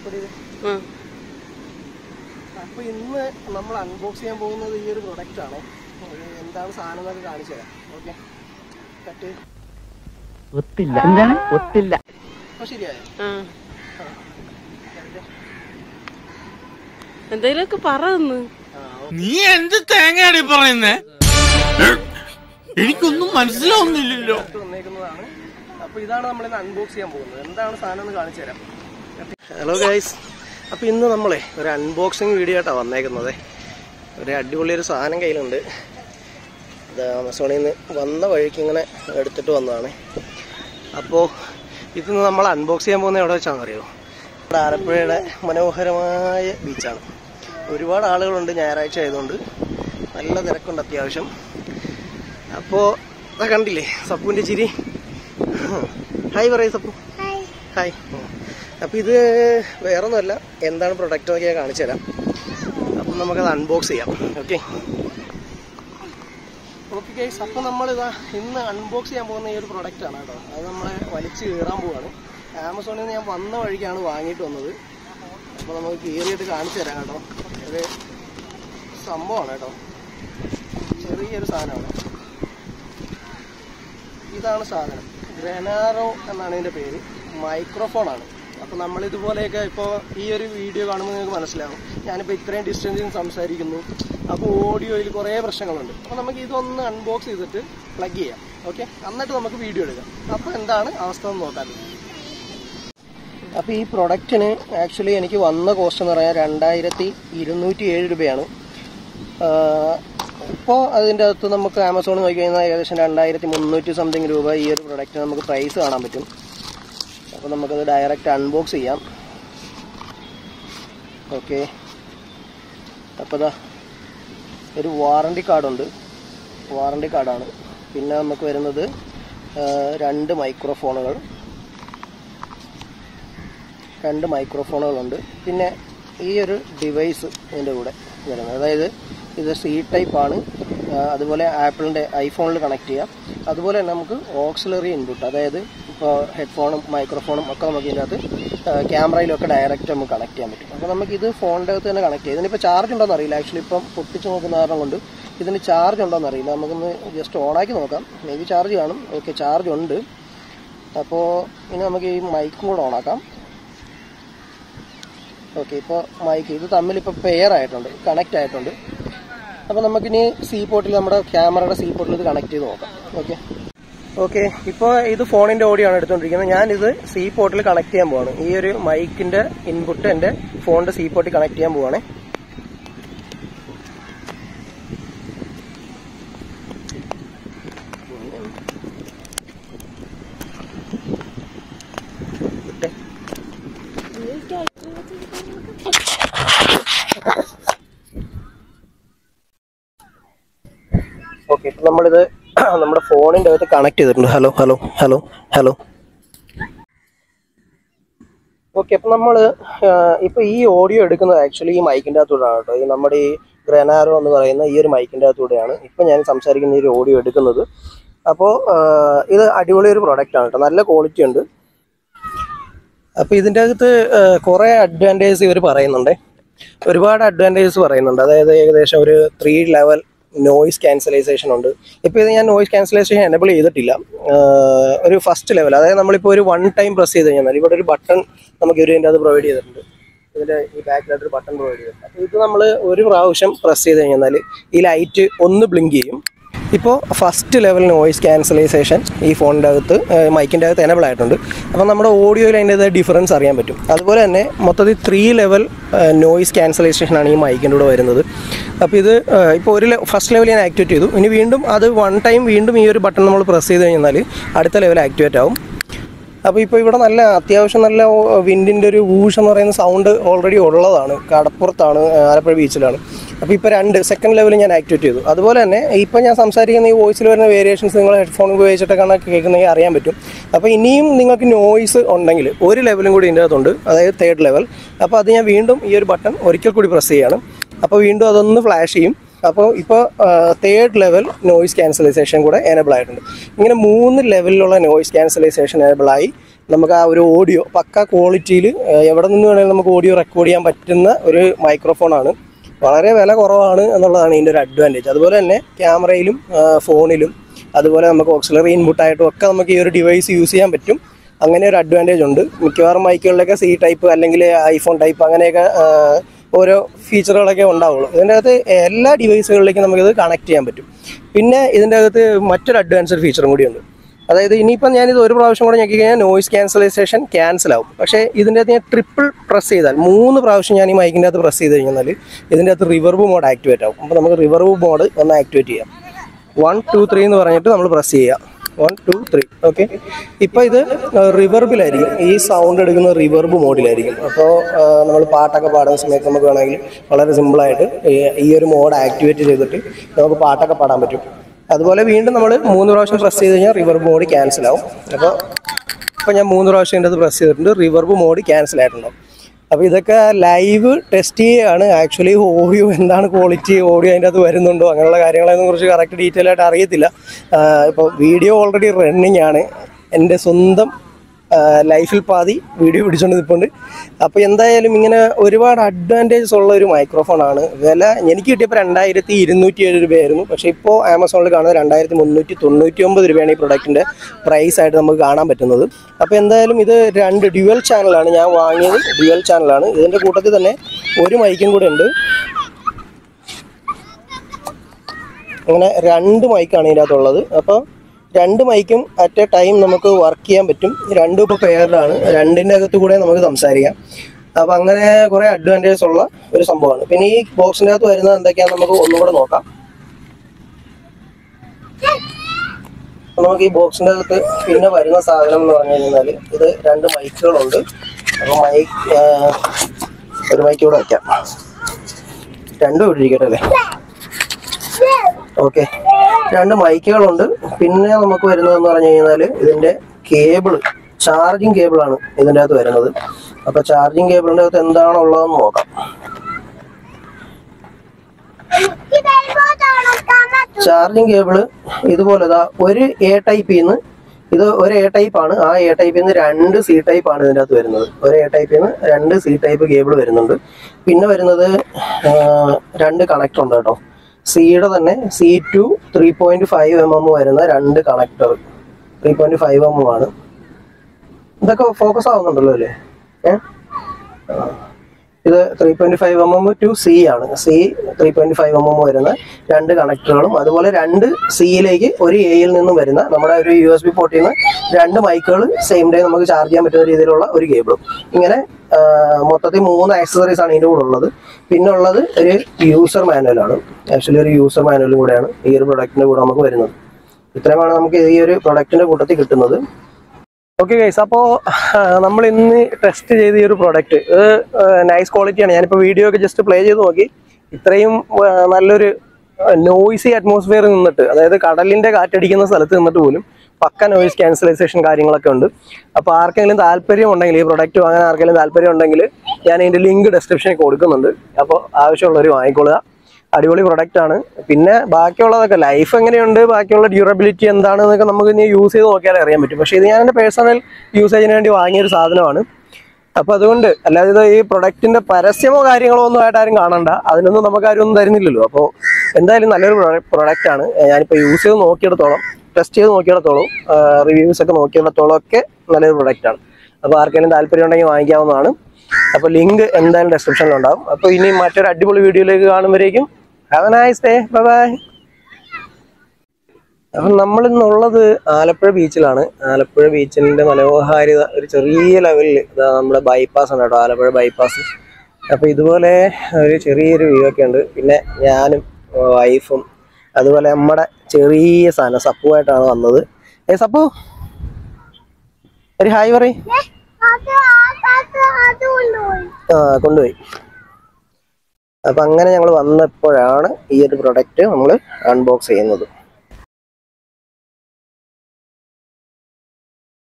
അപ്പോൾ ഇന്ന് നമ്മൾ അൺബോക്സ് ചെയ്യാൻ പോകുന്നത് ഈ ഒരു പ്രൊഡക്റ്റാണ്. എന്താണ് സാധനം എന്നൊക്കെ കാണിച്ചു തരാം. ഓക്കെ, കട്ട് ഒത്തില്ല. എന്താണ് ഒത്തില്ല? അപ്പോൾ ശരിയായോ? എന്തെങ്കിലുമൊക്കെ പറയുന്നു. നീ എന്ത് തേങ്ങയാടി പറയുന്നേ? എനിക്കൊന്നും മനസ്സിലാവുന്നില്ലല്ലോ. വന്നേക്കുന്നതാണ്. അപ്പോൾ ഇതാണ് നമ്മളിന്ന് അൺബോക്സ് ചെയ്യാൻ പോകുന്നത്. എന്താണ് സാധനം എന്ന് കാണിച്ചു തരാം. ഹലോ ഗൈസ്, അപ്പോൾ ഇന്ന് നമ്മളെ ഒരു അൺബോക്സിങ് വീഡിയോ ആയിട്ടാണ് വന്നേക്കുന്നത്. ഒരു അടിപൊളിയൊരു സാധനം കയ്യിലുണ്ട്. ഇത് ആമസോണിൽ നിന്ന് വന്ന വഴിക്ക് ഇങ്ങനെ എടുത്തിട്ട് വന്നതാണ്. അപ്പോൾ ഇത് നമ്മൾ അൺബോക്സ് ചെയ്യാൻ പോകുന്നത് എവിടെ വെച്ചാണെന്ന് അറിയുമോ? നമ്മുടെ ആലപ്പുഴയുടെ മനോഹരമായ ബീച്ചാണ്. ഒരുപാട് ആളുകളുണ്ട്, ഞായറാഴ്ച ആയതുകൊണ്ട് നല്ല തിരക്കുണ്ട് അത്യാവശ്യം. അപ്പോൾ അതാ കണ്ടില്ലേ സപ്പുവിൻ്റെ ചിരി. ഹായ് പറയൂ സപ്പു. ഹായ്. അപ്പോൾ ഇത് വേറൊന്നുമല്ല, എന്താണ് പ്രൊഡക്റ്റ് എന്നൊക്കെ ഞാൻ കാണിച്ചു തരാം. അപ്പം നമുക്കത് അൺബോക്സ് ചെയ്യാം. ഓക്കെ ഗൈസ്, അപ്പോൾ നമ്മളിതാ ഇന്ന് അൺബോക്സ് ചെയ്യാൻ പോകുന്ന ഈ ഒരു പ്രൊഡക്റ്റാണ് കേട്ടോ. അത് നമ്മളെ വലിച്ച് കീറാൻ പോവാണ്. ആമസോണിൽ നിന്ന് ഞാൻ വന്ന വഴിക്കാണ് വാങ്ങിയിട്ട് വന്നത്. അപ്പോൾ നമുക്ക് കീറിയിട്ട് കാണിച്ചു തരാം കേട്ടോ. ഒരു സംഭവമാണ് കേട്ടോ, ചെറിയൊരു സാധനമാണ്. ഇതാണ് സാധനം. ഗ്രനാറോ എന്നാണ് ഇതിൻ്റെ പേര്. മൈക്രോഫോണാണ്. അപ്പോൾ നമ്മളിതുപോലെയൊക്കെ ഇപ്പോൾ ഈ ഒരു വീഡിയോ കാണുമ്പോൾ നിങ്ങൾക്ക് മനസ്സിലാവും, ഞാനിപ്പോൾ ഇത്രയും ഡിസ്റ്റൻസിൽ സംസാരിക്കുന്നു. അപ്പോൾ ഓഡിയോയിൽ കുറേ പ്രശ്നങ്ങളുണ്ട്. അപ്പോൾ നമുക്ക് ഇതൊന്ന് അൺബോക്സ് ചെയ്തിട്ട് പ്ലഗ് ചെയ്യാം. ഓക്കെ, എന്നിട്ട് നമുക്ക് വീഡിയോ എടുക്കാം. അപ്പോൾ എന്താണ് അവസ്ഥ എന്ന് നോക്കാം. അപ്പോൾ ഈ പ്രൊഡക്റ്റിന് ആക്ച്വലി എനിക്ക് വന്ന കോസ്റ്റ് എന്ന് പറഞ്ഞാൽ 2207 രൂപയാണ്. ഇപ്പോൾ അതിൻ്റെ അകത്ത് നമുക്ക് ആമസോണിൽ നോക്കി കഴിഞ്ഞാൽ ഏകദേശം 2300 സംതിങ് രൂപ ഈ ഒരു പ്രൊഡക്റ്റിന് നമുക്ക് പ്രൈസ് കാണാൻ പറ്റും. അപ്പോൾ നമുക്കത് ഡയറക്റ്റ് അൺബോക്സ് ചെയ്യാം. ഓക്കെ, അപ്പോൾ ഇതാ ഒരു വാറണ്ടി കാർഡുണ്ട്. വാറണ്ടി കാർഡാണ്. പിന്നെ നമുക്ക് വരുന്നത് 2 മൈക്രോഫോണുകളുണ്ട്. പിന്നെ ഈ ഒരു ഡിവൈസ് ഇതിൻ്റെ കൂടെ വരുന്നത്, അതായത് ഇത് സി ടൈപ്പാണ്. അതുപോലെ ആപ്പിളിൻ്റെ ഐഫോണിൽ കണക്ട് ചെയ്യാം. അതുപോലെ തന്നെ നമുക്ക് ഓക്സിലറി ഇൻപുട്ട്, അതായത് ഇപ്പോൾ ഹെഡ്ഫോണും മൈക്രോഫോണും ഒക്കെ നമുക്ക് ഇതിൻ്റെ അകത്ത് ക്യാമറയിലൊക്കെ ഡയറക്റ്റ് നമുക്ക് കണക്ട് ചെയ്യാൻ പറ്റും. അപ്പോൾ നമുക്കിത് ഫോണിൻ്റെ അകത്ത് തന്നെ കണക്ട് ചെയ്യാം. ഇതിനിപ്പോൾ ചാർജ് ഉണ്ടോയെന്ന് അറിയില്ല. ആക്ച്വലി ഇപ്പം പൊട്ടിച്ച് നോക്കുന്ന കാരണം കൊണ്ട് ഇതിന് ചാർജ് ഉണ്ടോയെന്ന് അറിയില്ല. നമുക്കൊന്ന് ജസ്റ്റ് ഓണാക്കി നോക്കാം. മേ ബി ചാർജ് കാണും. ഓക്കെ, ചാർജ് ഉണ്ട്. അപ്പോൾ ഇനി നമുക്ക് ഈ മൈക്കും കൂടെ ഓണാക്കാം. ഓക്കെ, ഇപ്പോൾ മൈക്ക് ഇത് തമ്മിലിപ്പോൾ പെയർ ആയിട്ടുണ്ട്, കണക്റ്റ് ആയിട്ടുണ്ട്. അപ്പോൾ നമുക്കിനി സി പോർട്ടിൽ, നമ്മുടെ ക്യാമറയുടെ സി പോർട്ടിൽ ഇത് കണക്ട് ചെയ്ത് നോക്കാം. ഓക്കെ, ഇപ്പോൾ ഇത് ഫോണിൻ്റെ ഓഡിയോ ആണ് എടുത്തുകൊണ്ടിരിക്കുന്നത്. ഞാനിത് സി പോർട്ടിൽ കണക്ട് ചെയ്യാൻ പോവാണ്. ഈ ഒരു മൈക്കിൻ്റെ ഇൻപുട്ട് എൻ്റെ ഫോണിൻ്റെ സി പോർട്ടിൽ കണക്ട് ചെയ്യാൻ പോവാണ്. ഓക്കെ, ഇപ്പം നമ്മളിത് നമ്മുടെ ഫോണിൻ്റെ അകത്ത് കണക്ട് ചെയ്തിട്ടുണ്ട്. ഹലോ. ഓക്കെ, അപ്പം നമ്മൾ ഇപ്പോൾ ഈ ഓഡിയോ എടുക്കുന്നത് ആക്ച്വലി ഈ മൈക്കിൻ്റെ അകത്തൂടെയാണ് കേട്ടോ. ഈ നമ്മുടെ ഈ ഗ്രനാറോ എന്ന് പറയുന്ന ഈ ഒരു മൈക്കിൻ്റെ അകത്തൂടെയാണ് ഇപ്പം ഞാൻ സംസാരിക്കുന്ന ഈ ഒരു ഓഡിയോ എടുക്കുന്നത്. അപ്പോൾ ഇത് അടിപൊളി ഒരു പ്രൊഡക്റ്റാണ് കേട്ടോ, നല്ല ക്വാളിറ്റി ഉണ്ട്. അപ്പോൾ ഇതിൻ്റെ അകത്ത് കുറേ അഡ്വാൻറ്റേജ് ഇവർ പറയുന്നുണ്ട്, ഒരുപാട് അഡ്വാൻറ്റേജസ് പറയുന്നുണ്ട്. അതായത് ഏകദേശം ഒരു 3 ലെവൽ നോയിസ് ക്യാൻസലൈസേഷൻ ഉണ്ട്. ഇപ്പോൾ ഇത് ഞാൻ നോയിസ് ക്യാൻസലൈസേഷൻ എനേബിൾ ചെയ്തിട്ടില്ല. ഒരു ഫസ്റ്റ് ലെവൽ, അതായത് നമ്മളിപ്പോൾ ഒരു 1 ടൈം പ്രസ് ചെയ്ത് കഴിഞ്ഞാൽ ഇവിടെ ഒരു ബട്ടൺ നമുക്ക് ഇതിൻ്റെ അത് പ്രൊവൈഡ് ചെയ്തിട്ടുണ്ട്. ഇതിൻ്റെ ഈ ബാക്കിലായിട്ടൊരു ബട്ടൺ പ്രൊവൈഡ് ചെയ്തിട്ടുണ്ട്. അപ്പോൾ ഇത് നമ്മൾ ഒരു പ്രാവശ്യം പ്രസ് ചെയ്ത് കഴിഞ്ഞാൽ ഈ ലൈറ്റ് ഒന്ന് ബ്ലിങ്ക് ചെയ്യും. ഇപ്പോൾ ഫസ്റ്റ് ലെവൽ നോയിസ് ക്യാൻസലൈസേഷൻ ഈ ഫോണിൻ്റെ അകത്ത് മൈക്കിൻ്റെ അകത്ത് എനേബിൾ ആയിട്ടുണ്ട്. അപ്പോൾ നമ്മുടെ ഓഡിയോയിൽ അതിൻ്റെതായ ഡിഫറൻസ് അറിയാൻ പറ്റും. അതുപോലെ തന്നെ മൊത്തത്തിൽ 3 ലെവൽ നോയിസ് ക്യാൻസലേഷനാണ് ഈ മൈക്കിൻ്റെ കൂടെ വരുന്നത്. അപ്പോൾ ഇത് ഇപ്പോൾ ഫസ്റ്റ് ലെവൽ ഞാൻ ആക്ടിവേറ്റ് ചെയ്തു. ഇനി വീണ്ടും അത് 1 ടൈം വീണ്ടും ഈ ഒരു ബട്ടൺ നമ്മൾ പ്രസ് ചെയ്ത് കഴിഞ്ഞാൽ അടുത്ത ലെവൽ ആക്ടിവേറ്റ് ആവും. അപ്പോൾ ഇപ്പോൾ ഇവിടെ നല്ല അത്യാവശ്യം നല്ല വിൻഡിൻ്റെ ഒരു വൂഷ് എന്ന് പറയുന്ന സൗണ്ട് ഓൾറെഡി ഉള്ളതാണ്. കടപ്പുറത്താണ്, ആലപ്പുഴ ബീച്ചിലാണ്. അപ്പോൾ ഇപ്പോൾ 2 സെക്കൻഡ് ലെവൽ ഞാൻ ആക്ടിവേറ്റ് ചെയ്തു. അതുപോലെ തന്നെ ഇപ്പോൾ ഞാൻ സംസാരിക്കുന്ന ഈ വോയിസിൽ വരുന്ന വേരിയേഷൻസ് നിങ്ങൾ ഹെഡ്ഫോൺ ഉപയോഗിച്ചിട്ടൊക്കെ കേൾക്കുന്നതെങ്കിൽ അറിയാൻ പറ്റും. അപ്പോൾ ഇനിയും നിങ്ങൾക്ക് നോയിസ് ഉണ്ടെങ്കിൽ ഒരു ലെവലും കൂടി ഇതിൻ്റെ അകത്തുണ്ട്, അതായത് 3rd ലെവൽ. അപ്പോൾ അത് ഞാൻ വീണ്ടും ഈ ഒരു ബട്ടൺ ഒരിക്കൽ കൂടി പ്രസ് ചെയ്യാണ്. അപ്പോൾ വീണ്ടും അതൊന്ന് ഫ്ലാഷ് ചെയ്യും. അപ്പോൾ ഇപ്പോൾ 3rd ലെവൽ നോയിസ് ക്യാൻസലൈസേഷൻ കൂടെ എനേബിൾ ആയിട്ടുണ്ട്. ഇങ്ങനെ 3 ലെവലിലുള്ള നോയിസ് ക്യാൻസലൈസേഷൻ എനേബിളായി നമുക്ക് ആ ഒരു ഓഡിയോ പക്ക ക്വാളിറ്റിയിൽ എവിടെ നിന്ന് വേണമെങ്കിലും നമുക്ക് ഓഡിയോ റെക്കോർഡ് ചെയ്യാൻ പറ്റുന്ന ഒരു മൈക്രോഫോണാണ്. വളരെ വില കുറവാണ് എന്നുള്ളതാണ് ഇതിൻ്റെ ഒരു അഡ്വാൻറ്റേജ്. അതുപോലെ തന്നെ ക്യാമറയിലും ഫോണിലും അതുപോലെ നമുക്ക് ഓക്സിലറി ഇൻപുട്ടായിട്ടും ഒക്കെ നമുക്ക് ഈ ഒരു ഡിവൈസ് യൂസ് ചെയ്യാൻ പറ്റും. അങ്ങനെ ഒരു അഡ്വാൻറ്റേജ് ഉണ്ട്. മിക്കവാറും മൈക്കുകളിലൊക്കെ സി ടൈപ്പ് അല്ലെങ്കിൽ ഐഫോൺ ടൈപ്പ് അങ്ങനെയൊക്കെ ഓരോ ഫീച്ചറുകളൊക്കെ ഉണ്ടാവുള്ളൂ. ഇതിൻ്റെ അകത്ത് എല്ലാ ഡിവൈസുകളിലേക്കും നമുക്കിത് കണക്ട് ചെയ്യാൻ പറ്റും. പിന്നെ ഇതിൻ്റെ അകത്ത് മറ്റൊരു അഡ്വാൻസ്ഡ് ഫീച്ചറും കൂടിയുണ്ട്. അതായത് ഇനിയിപ്പം ഞാനിത് ഒരു പ്രാവശ്യം കൂടെ ഞെക്കി കഴിഞ്ഞാൽ നോയിസ് ക്യാൻസലൈസേഷൻ ക്യാൻസലാവും. പക്ഷേ ഇതിൻ്റെ അകത്ത് ഞാൻ ട്രിപ്പിൾ പ്രസ് ചെയ്താൽ 3 പ്രാവശ്യം ഞാൻ ഈ മൈക്കിൻ്റെ അകത്ത് പ്രസ് ചെയ്ത് കഴിഞ്ഞാൽ ഇതിൻ്റെ അകത്ത് റിവർബ് മോഡ് ആക്ടിവേറ്റ് ആവും. അപ്പോൾ നമുക്ക് റിവർബ് മോഡ് ഒന്ന് ആക്ടിവേറ്റ് ചെയ്യാം. 1 2 3 എന്ന് പറഞ്ഞിട്ട് നമ്മൾ പ്രസ് ചെയ്യുക. 1 2 3 ഓക്കെ. ഇപ്പോൾ ഇത് റിവർബിലായിരിക്കും. ഈ സൗണ്ട് എടുക്കുന്ന റിവർബ് മോഡിലായിരിക്കും. അപ്പോൾ നമ്മൾ പാട്ടൊക്കെ പാടുന്ന സമയത്ത് നമുക്ക് വേണമെങ്കിൽ വളരെ സിമ്പിളായിട്ട് ഈ ഒരു മോഡ് ആക്ടിവേറ്റ് ചെയ്തിട്ട് നമുക്ക് പാട്ടൊക്കെ പാടാൻ പറ്റും. അതുപോലെ വീണ്ടും നമ്മൾ 3 പ്രാവശ്യം പ്രസ് ചെയ്ത് കഴിഞ്ഞാൽ റിവർബ് മോഡ് ക്യാൻസൽ ആവും. അപ്പോൾ ഞാൻ 3 പ്രാവശ്യം ഇതിൻ്റെ അത് പ്രസ് ചെയ്തിട്ടുണ്ട്. റിവർബ് മോഡ് ക്യാൻസൽ ആയിട്ടുണ്ടാവും. അപ്പോൾ ഇതൊക്കെ ലൈവ് ടെസ്റ്റ് ചെയ്യുകയാണ്. ആക്ച്വലി ഓഡിയോ എന്താണ് ക്വാളിറ്റി, ഓഡിയോ അതിൻ്റെ അത് വരുന്നുണ്ടോ അങ്ങനെയുള്ള കാര്യങ്ങളെയൊന്നും കുറിച്ച് കറക്റ്റ് ഡീറ്റെയിൽ ആയിട്ട് അറിയത്തില്ല. ഇപ്പോൾ വീഡിയോ ഓൾറെഡി റണ്ണിങ് ആണ്. എൻ്റെ സ്വന്തം ലൈഫിൽ പാതി വീഡിയോ പിടിച്ചുകൊണ്ട് നിൽപ്പുണ്ട്. അപ്പോൾ എന്തായാലും ഇങ്ങനെ ഒരുപാട് അഡ്വാൻറ്റേജസ് ഉള്ള ഒരു മൈക്രോഫോണാണ്. വില എനിക്ക് കിട്ടിയപ്പോൾ 2207 രൂപയായിരുന്നു. പക്ഷേ ഇപ്പോൾ ആമസോണിൽ കാണുന്നത് 2399 രൂപയാണ് ഈ പ്രൊഡക്റ്റിൻ്റെ പ്രൈസ് ആയിട്ട് നമുക്ക് കാണാൻ പറ്റുന്നത്. അപ്പോൾ എന്തായാലും ഇത് 2 ഡ്യുവൽ ചാനലാണ് ഞാൻ വാങ്ങിയത്. ഡ്യുവൽ ചാനലാണ്. ഇതിൻ്റെ കൂട്ടത്തിൽ തന്നെ ഒരു മൈക്കും കൂടെ ഉണ്ട്. അങ്ങനെ 2 മൈക്കാണ് ഇതിൻ്റെ അകത്തുള്ളത്. അപ്പോൾ 2 മൈക്കും അറ്റ് എ ടൈം നമുക്ക് വർക്ക് ചെയ്യാൻ പറ്റും. 2 ഇപ്പോൾ പെയർഡാണ്. 2ൻ്റെ അകത്ത് കൂടെ നമുക്ക് സംസാരിക്കാം. അപ്പോൾ അങ്ങനെ കുറേ അഡ്വാൻറ്റേജസ് ഉള്ള ഒരു സംഭവമാണ്. പിന്നെ ഈ ബോക്സിൻ്റെ അകത്ത് വരുന്നത് എന്തൊക്കെയാണെന്ന് നമുക്ക് ഒന്നും കൂടെ നോക്കാം. നമുക്ക് ഈ ബോക്സിൻ്റെ അകത്ത് പിന്നെ വരുന്ന സാധനം എന്ന് പറഞ്ഞു കഴിഞ്ഞാൽ ഇത് 2 മൈക്കുകളുണ്ട്. അപ്പോൾ ഒരു മൈക്ക് കൂടെ വയ്ക്കാം. 2 ഇവിടെ ഇരിക്കട്ടെ അല്ലേ. ഓക്കെ, 2 മൈക്കുകളുണ്ട്. പിന്നെ നമുക്ക് വരുന്നതെന്ന് പറഞ്ഞു കഴിഞ്ഞാൽ ഇതിൻ്റെ കേബിള്, ചാർജിങ് കേബിളാണ് ഇതിൻ്റെ അകത്ത് വരുന്നത്. അപ്പോൾ ചാർജിങ് കേബിളിൻ്റെ അകത്ത് എന്താണുള്ളതെന്ന് നോക്കാം. ചാർജിങ് കേബിള് ഇതുപോലെ ഒരു എ ടൈപ്പിൽ നിന്ന് ഇത് ഒരു എ ടൈപ്പാണ്. ആ എ ടൈപ്പിൽ നിന്ന് 2 സി ടൈപ്പാണ് ഇതിൻ്റെ അകത്ത് വരുന്നത്. ഒരു എ ടൈപ്പിൽ നിന്ന് 2 സി ടൈപ്പ് കേബിൾ വരുന്നുണ്ട്. പിന്നെ വരുന്നത് 2 കണക്ടർ ഉണ്ട് കേട്ടോ. സിയുടെ തന്നെ C2 3.5 mm വരുന്ന 2 കണക്ടർ 3.5 mm ആണ്. ഇതൊക്കെ ഫോക്കസ് ആവുന്നുണ്ടല്ലോ അല്ലേ? ഇത് 3.5 mm to C ആണ്. C 3.5 mm വരുന്ന 2 കണക്ടറുകളും അതുപോലെ 2 സിയിലേക്ക് ഒരു എയിൽ നിന്നും വരുന്ന നമ്മുടെ ഒരു USB പോർട്ടിൽ നിന്ന് 2 മൈക്കുകൾ സെയിം ഡേ നമുക്ക് ചാർജ് ചെയ്യാൻ പറ്റുന്ന രീതിയിലുള്ള ഒരു കേബിളും. ഇങ്ങനെ മൊത്തത്തിൽ 3 ആക്സസറീസ് ആണ് ഇതിൻ്റെ കൂടെ ഉള്ളത്. പിന്നെ ഉള്ളത് ഒരു യൂസർ മാനുവലാണ്. ആക്ച്വലി ഒരു യൂസർ മാനുവലും കൂടെയാണ് ഈ ഒരു പ്രൊഡക്റ്റിൻ്റെ കൂടെ നമുക്ക് വരുന്നത്. ഇത്രയുമാണ് നമുക്ക് ഈ ഒരു പ്രൊഡക്റ്റിൻ്റെ കൂട്ടത്തിൽ കിട്ടുന്നത്. ഓക്കെ ഗൈസ്, അപ്പോൾ നമ്മൾ ഇന്ന് ടെസ്റ്റ് ചെയ്ത ഈ ഒരു പ്രൊഡക്റ്റ് നൈസ് ക്വാളിറ്റിയാണ്. ഞാനിപ്പോൾ വീഡിയോ ഒക്കെ ജസ്റ്റ് പ്ലേ ചെയ്ത് നോക്കി. ഇത്രയും നല്ലൊരു നോയ്സി അറ്റ്മോസ്ഫിയറിൽ നിന്നിട്ട്, അതായത് കടലിൻ്റെ കാറ്റടിക്കുന്ന സ്ഥലത്ത് നിന്നിട്ട് പോലും പക്ക നോയിസ് ക്യാൻസലൈസേഷൻ കാര്യങ്ങളൊക്കെ ഉണ്ട്. അപ്പോൾ ആർക്കെങ്കിലും താല്പര്യം ഉണ്ടെങ്കിൽ, ഈ പ്രൊഡക്റ്റ് വാങ്ങാൻ ആർക്കെങ്കിലും താല്പര്യം ഉണ്ടെങ്കിൽ ഞാൻ ഇതിൻ്റെ ലിങ്ക് ഡിസ്ക്രിപ്ഷനിൽ കൊടുക്കുന്നുണ്ട്. അപ്പോൾ ആവശ്യമുള്ളവർ വാങ്ങിക്കൊള്ളുക. അടിപൊളി പ്രൊഡക്റ്റ് ആണ്. പിന്നെ ബാക്കിയുള്ളതൊക്കെ ലൈഫ് എങ്ങനെയുണ്ട്, ബാക്കിയുള്ള ഡ്യൂറബിലിറ്റി എന്താണെന്നൊക്കെ നമുക്ക് ഇനി യൂസ് ചെയ്ത് നോക്കിയാലേ അറിയാൻ പറ്റും. പക്ഷേ ഇത് ഞാൻ എൻ്റെ പേഴ്സണൽ യൂസേജിന് വേണ്ടി വാങ്ങിയൊരു സാധനമാണ്. അപ്പോൾ അതുകൊണ്ട് അല്ലാതെ ഇത് ഈ പ്രൊഡക്റ്റിൻ്റെ പരസ്യമോ കാര്യങ്ങളോ ഒന്നും ആയിട്ട് ആരും കാണണ്ട. അതിനൊന്നും നമുക്ക് ആരും ഒന്നും തരുന്നില്ലല്ലോ. അപ്പോൾ എന്തായാലും നല്ലൊരു പ്രൊഡക്റ്റാണ്. ഞാനിപ്പോൾ യൂസ് ചെയ്ത് നോക്കിയിടത്തോളം, ടെസ്റ്റ് ചെയ്ത് നോക്കിയിടത്തോളം, റിവ്യൂസ് ഒക്കെ നോക്കിയിടത്തോളം ഒക്കെ നല്ലൊരു പ്രൊഡക്റ്റാണ്. അപ്പോൾ ആർക്കെങ്കിലും താല്പര്യം ഉണ്ടെങ്കിൽ വാങ്ങിക്കാവുന്നതാണ്. അപ്പോൾ ലിങ്ക് എന്തായാലും ഡിസ്ക്രിപ്ഷനിലുണ്ടാവും. അപ്പോൾ ഇനി മറ്റൊരു അടിപൊളി വീഡിയോയിലേക്ക് കാണുമ്പോഴേക്കും have a nice day. Bye. അപ്പം നമ്മളിന്നുള്ളത് ആലപ്പുഴ ബീച്ചിലാണ്. ആലപ്പുഴ ബീച്ചിൻ്റെ മനോഹാരിത ഒരു ചെറിയ ലെവലിൽ നമ്മുടെ ബൈപ്പാസ് ആണ് കേട്ടോ, ആലപ്പുഴ ബൈപ്പാസ്. അപ്പോൾ ഇതുപോലെ ഒരു ചെറിയൊരു വ്യൂ ഒക്കെ ഉണ്ട്. പിന്നെ ഞാനും വൈഫും അതുപോലെ നമ്മുടെ ചെറിയ സാധനം സപ്പുമായിട്ടാണ് വന്നത്. സപ്പു ഒരു ഹായ് പറയ്. കൊണ്ടുപോയി. അപ്പം അങ്ങനെ ഞങ്ങൾ വന്നപ്പോഴാണ് ഈ ഒരു പ്രൊഡക്റ്റ് നമ്മൾ അൺബോക്സ് ചെയ്യുന്നത്.